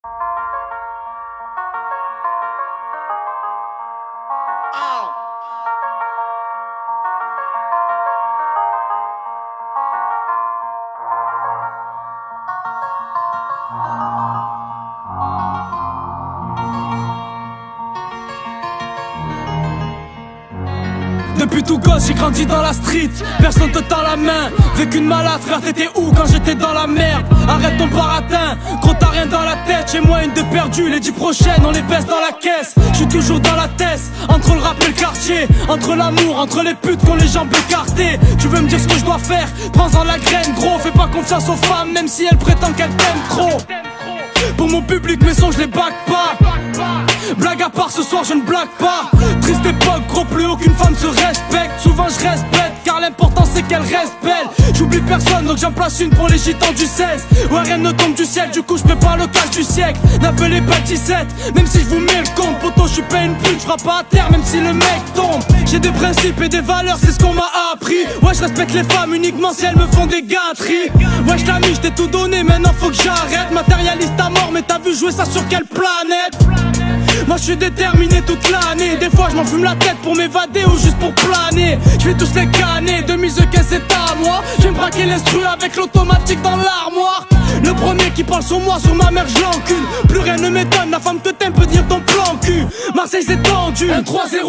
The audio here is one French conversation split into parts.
Depuis tout gosse j'ai grandi dans la street, personne te tend la main. Vécu une malade frère, t'étais où quand j'étais dans la merde? Arrête ton baratin, gros t'as rien dans la tête. Chez moi une de perdue, les 10 prochaines on les baisse dans la caisse. J'suis toujours dans la tête, entre le rap et le quartier, entre l'amour, entre les putes qu'on les jambes écartées. Tu veux me dire ce que je dois faire? Prends-en la graine gros, fais pas confiance aux femmes même si elles prétendent qu'elles t'aiment trop. Pour mon public mes sons je les back pas. Blague à part ce soir je ne blague pas. Triste époque gros, plus aucune femme se respecte. Souvent je reste bête car l'important c'est qu'elle reste belle. J'oublie personne donc j'en place une pour les gitans du 16. Ouais rien ne tombe du ciel, du coup je prépare le cash du siècle. N'appelez pas 17, même si je vous mets le compte. Poto je suis pas une pute, je frappe pas à terre même si le mec tombe. J'ai des principes et des valeurs, c'est ce qu'on m'a appris. Ouais je respecte les femmes uniquement si elles me font des gâteries. Ouais je l'ai mis, je t'ai tout donné, maintenant faut que j'arrête. Matérialiste à mort mais t'as vu jouer ça sur quelle planète? Moi je suis déterminé toute l'année. Des fois je m'en fume la tête pour m'évader ou juste pour planer. Je vais tous les canner, 2015 c'est à moi. Je vais me braquer l'instru avec l'automatique dans l'armoire. Le premier qui parle sur moi, sur ma mère je l'encule. Plus rien ne m'étonne, la femme que t'aimes peut dire ton plan cul. Marseille c'est tendu, 1-3-0, 1-3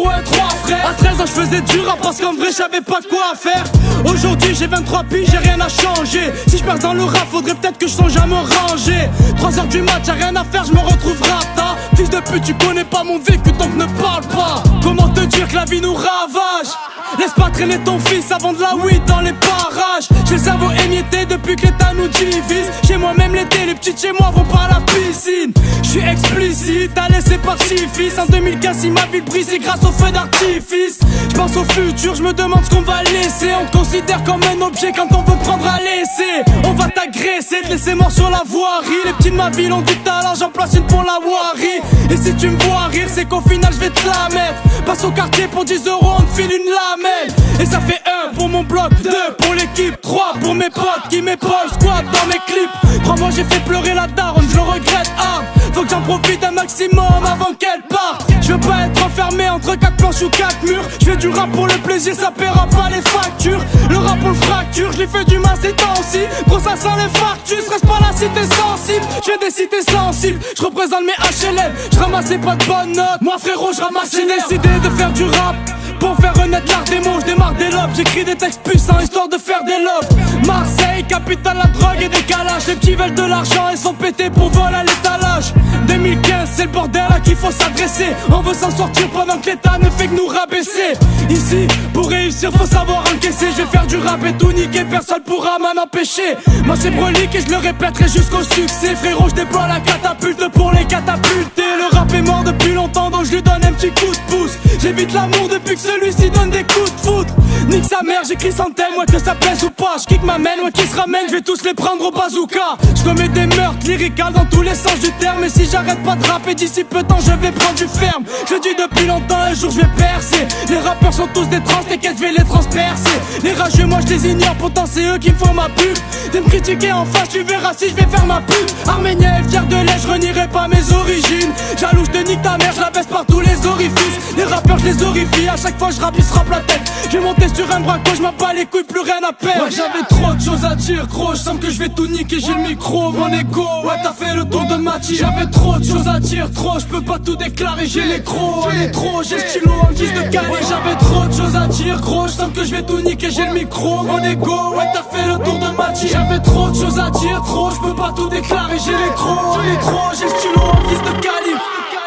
frère. À 13 ans je faisais du rap parce qu'en vrai je savais pas quoi faire. Aujourd'hui j'ai 23 piges, j'ai rien à changer. Si je perds dans le rap, faudrait peut-être que je songe à me ranger. 3h du mat, j'ai rien à faire, je me retrouve rata. Fils de pute, tu connais pas mon vécu donc ne parle pas. Comment te dire que la vie nous ravage? Laisse pas traîner ton fils avant de la weed dans les parages. J'ai le cerveau émietté depuis que l'état nous divise. Chez moi même l'été, les petites chez moi vont pas à la piscine. J'suis explicite, allez c'est parti fils. En 2015 si ma vie brille c'est grâce au feu d'artifice. J'pense au futur, j'me demande ce qu'on va laisser. On te considère comme un objet quand on veut prendre à l'essai. On va t'agresser, te laisser mort sur la voirie. Les petits de ma ville ont du talent, j'en place une pour la voirie. Et si tu me vois rire c'est qu'au final je vais te la mettre. Passe au quartier pour 10 €, on te file une lamelle. Et ça fait 1 pour mon bloc, 2 pour l'équipe, 3 pour mes potes qui m'épaulent, squat dans mes clips. Crois-moi j'ai fait pleurer la daronne, je le regrette hard. Faut que j'en profite un maximum avant qu'elle parte. Je veux pas être enfermé entre 4 planches ou 4 murs. Je fais du rap pour le plaisir, ça paiera pas les factures. Le rap on le fracture, je l'ai fait du mal ces temps-ci. Gros ça sent l'infarctus, reste pas là si t'es sensible. Je viens des cités sensibles, je représente mes HLM. Je ramassais pas de bonnes notes, moi frérot je ramasse. J'ai décidé de faire du rap pour faire renaître l'art des mots, je démarre des lobes. J'écris des textes puissants histoire de faire des lobes. Marseille, capitale la drogue et des calages. Les petits veulent de l'argent et sont pétés pour voler à l'étalage. 2015 c'est le bordel à qui faut s'adresser. On veut s'en sortir pendant que l'état ne fait que nous rabaisser. Ici pour réussir faut savoir encaisser. Je vais faire du rap et tout niquer, personne pourra m'en empêcher. Moi c'est brolique et je le répéterai jusqu'au succès. Frérot je déploie la catapulte pour les catapulter. Le rap est mort depuis longtemps donc je lui donne un petit coup de pouce. J'évite l'amour depuis que celui-ci donne des coups de foudre. Nique sa mère, j'écris centaines, ouais que ça plaise ou pas. J'kick ma main, ouais qui se ramène, je vais tous les prendre au bazooka. J'commets des meurtres lyricales dans tous les sens du terme. Et si j'arrête pas de rapper d'ici peu de temps, je vais prendre du ferme. Je le dis depuis longtemps, un jour je vais percer. Les rappeurs sont tous des trans, t'inquiète, je vais les transpercer. Les rageux, moi je les ignore, pourtant c'est eux qui me font ma pub. De me critiquer en face, tu verras si je vais faire ma pub. Arménien et fier de l'Est, je renierai pas mes origines. Jaloux, je te nique ta mère, je la baisse par tous les orifices. Les rappeurs, je les horrifie, à chaque fois je rappe, ils se rappent la tête. Je vais monter sur un braco, je m'en bats les couilles, plus rien à perdre. Ouais, j'avais trop de choses à dire, gros, je sens que je vais tout niquer, j'ai le micro, mon ego. Ouais, t'as fait le tour de ma team. J'avais trop de choses à dire, trop, je peux pas tout déclarer, j'ai les crocs, on est trop, j'ai le stylo en guise de calme. Ouais, j'avais trop de choses à dire, gros, je sens que je vais tout niquer, j'ai le micro, mon ego. Ouais, t'as fait le tour de ma team. J'avais trop de choses à dire, trop, je peux pas tout déclarer, j'ai les crocs, on est trop, j'ai le stylo en guise de calibre.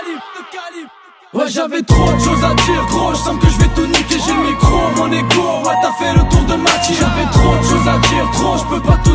Ouais j'avais trop de choses à dire gros, je sens que je vais tout niquer, j'ai le micro, mon ego. Ouais t'as fait le tour de ma team. J'avais trop de choses à dire, trop, je peux pas tout